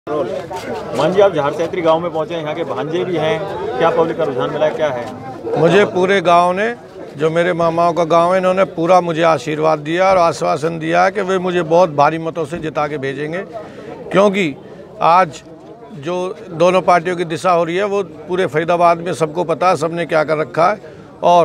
मान जी, आप झारसेत्री गांव में पहुंचे, यहाँ के भांजे भी हैं, क्या पब्लिक का रुझान मिला है, क्या है? मुझे पूरे गांव ने, जो मेरे मामाओं का गांव है, इन्होंने पूरा मुझे आशीर्वाद दिया और आश्वासन दिया है कि वे मुझे बहुत भारी मतों से जिता के भेजेंगे, क्योंकि आज जो दोनों पार्टियों की दिशा हो रही है वो पूरे फरीदाबाद में सबको पता है, सबने क्या कर रखा है। और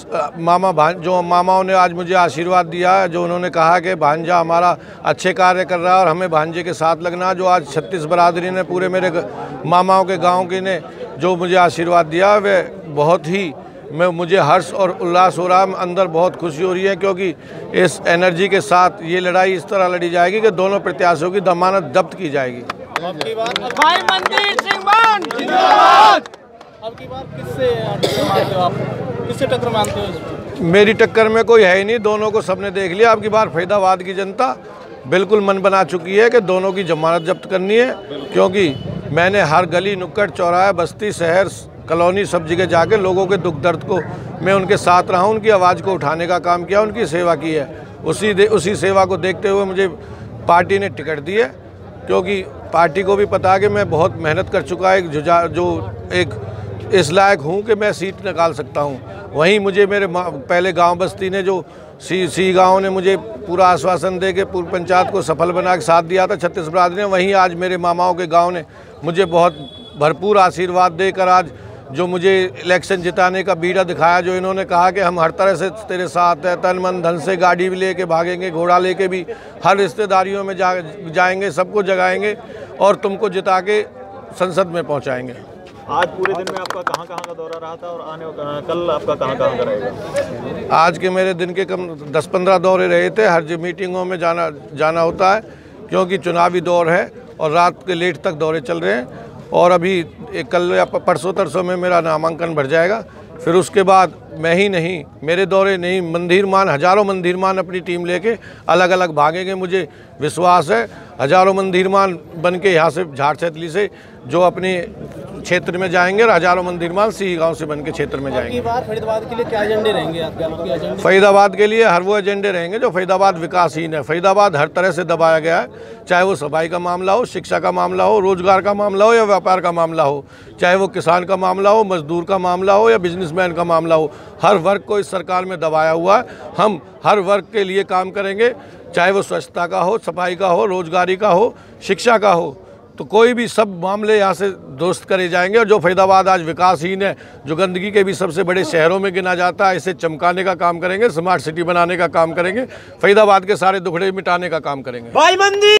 जो मामाओं ने आज मुझे आशीर्वाद दिया है, जो उन्होंने कहा कि भांजा हमारा अच्छे कार्य कर रहा है और हमें भांजे के साथ लगना, जो आज 36 बरादरी ने पूरे मेरे मामाओं के गांव के ने जो मुझे आशीर्वाद दिया, वे बहुत ही मुझे हर्ष और उल्लास हो रहा है। अंदर बहुत खुशी हो रही है, क्योंकि इस एनर्जी के साथ ये लड़ाई इस तरह लड़ी जाएगी कि दोनों प्रत्याशियों की जमानत जब्त की जाएगी। भाई मनदीप सिंह मान जिंदाबाद। अब की बार किससे टक्कर मानते हो आप? किससे टक्कर मानते हो? मेरी टक्कर में कोई है ही नहीं, दोनों को सबने देख लिया। अब की बार फरीदाबाद की जनता बिल्कुल मन बना चुकी है कि दोनों की जमानत जब्त करनी है, क्योंकि मैंने हर गली नुक्कड़ चौराहे बस्ती शहर कॉलोनी सब जगह जाके लोगों के दुख दर्द को मैं उनके साथ रहा हूँ, उनकी आवाज़ को उठाने का काम किया, उनकी सेवा की है। उसी सेवा को देखते हुए मुझे पार्टी ने टिकट दी है, क्योंकि पार्टी को भी पता है कि मैं बहुत मेहनत कर चुका है, जो एक इस लायक हूँ कि मैं सीट निकाल सकता हूँ। वहीं मुझे मेरे पहले गांव बस्ती ने, जो सी गांव ने मुझे पूरा आश्वासन दे के पूर्व पंचायत को सफल बना के साथ दिया था 36 बरादरी ने, वहीं आज मेरे मामाओं के गांव ने मुझे बहुत भरपूर आशीर्वाद देकर आज जो मुझे इलेक्शन जिताने का बीड़ा दिखाया, जो इन्होंने कहा कि हम हर तरह से तेरे साथ है, तन मन धन से, गाड़ी भी लेके भागेंगे, घोड़ा लेके भी हर रिश्तेदारियों में जाएंगे, सबको जगाएंगे और तुमको जिता के संसद में पहुंचाएंगे। आज पूरे दिन में आपका कहाँ का दौरा रहा था और कल आपका कहाँ का रहेगा? आज के मेरे दिन के कम 10-15 दौरे रहे थे। हर मीटिंगों में जाना होता है, क्योंकि चुनावी दौर है और रात के लेट तक दौरे चल रहे हैं। और अभी कल या परसों तरसों में मेरा नामांकन भर जाएगा। फिर उसके बाद मैं ही नहीं, मेरे दौरे नहीं, मंदिरमान, हज़ारों मंदिरमान अपनी टीम लेके अलग अलग भागेंगे। मुझे विश्वास है हज़ारों मंदिरमान बन के यहाँ से झारसेतली से जो अपने क्षेत्र में जाएंगे और हज़ारों मंदिरमान सी गांव से बन के क्षेत्र में जाएंगे। फरीदाबाद के लिए क्या एजेंडे रहेंगे आपके? फरीदाबाद के लिए हर वो एजेंडे रहेंगे जो फरीदाबाद विकासहीन है। फरीदाबाद हर तरह से दबाया गया है, चाहे वो सफाई का मामला हो, शिक्षा का मामला हो, रोजगार का मामला हो या व्यापार का मामला हो, चाहे वो किसान का मामला हो, मजदूर का मामला हो या बिजनेसमैन का मामला हो। हर वर्ग को इस सरकार में दबाया हुआ है। हम हर वर्ग के लिए काम करेंगे, चाहे वो स्वच्छता का हो, सफाई का हो, रोजगारी का हो, शिक्षा का हो, तो कोई भी सब मामले यहाँ से दुरुस्त करे जाएंगे। और जो फरीदाबाद आज विकासहीन है, जो गंदगी के भी सबसे बड़े शहरों में गिना जाता है, इसे चमकाने का काम करेंगे, स्मार्ट सिटी बनाने का काम करेंगे, फरीदाबाद के सारे दुखड़े मिटाने का काम करेंगे।